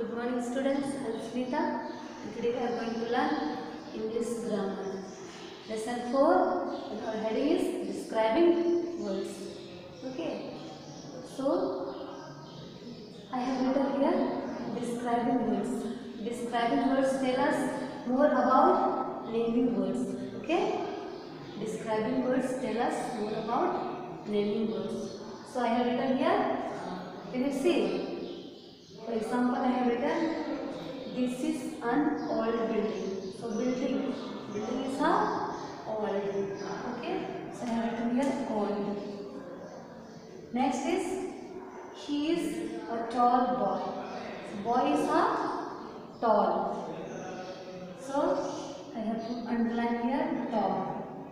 Good morning students, I am Smita and today we are going to learn English grammar. Lesson 4 and our heading is describing words. Okay, so I have written here describing words. Describing words tell us more about naming words. Okay, describing words tell us more about naming words. So I have written here, can you see? For example, I have written, this is an old building. So building is a old. Okay. So I have written here old. Next is, he is a tall boy. So boy is a tall. So I have to underline here tall.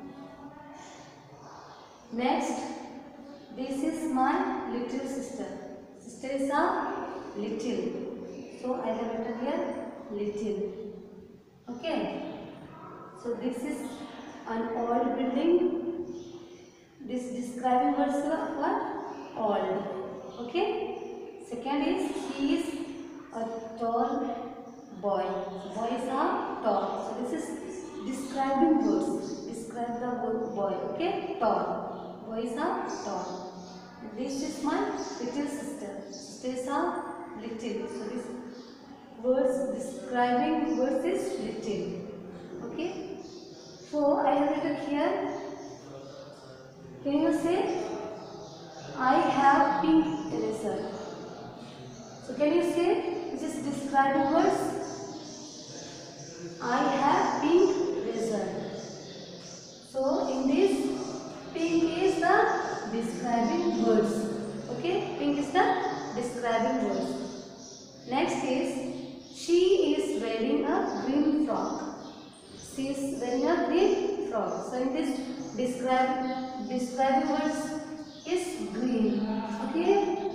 Next, this is my little sister. Sister is a little. So I have written here little. Okay. So this is an old building. This describing words are what? Old. Okay. Second is, he is a tall boy. Boy is a tall. So this is describing words. Describe the word boy. Okay. Tall. Boy is a tall. This is my little sister. Sister is a little. So this words describing words is little. Okay. So I have written here. Can you say, I have pink eraser? So can you say, this is describing words? I have pink eraser. So in this, pink is the describing words. Okay, pink is the describing words. Next is, she is wearing a green frock. She is wearing a green frock. So in this describing words is green. Okay.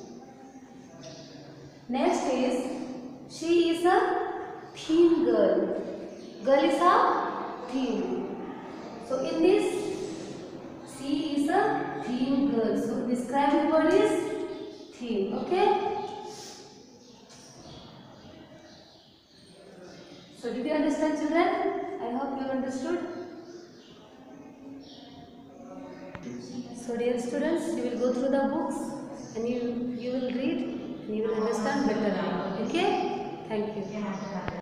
Next is, she is a thin girl. Girl is a thin. So in this, she is a thin girl. So describing word is thin. Okay. So did you understand, children? I hope you understood. So dear students, you will go through the books and you will read and you will understand better. Okay? Thank you.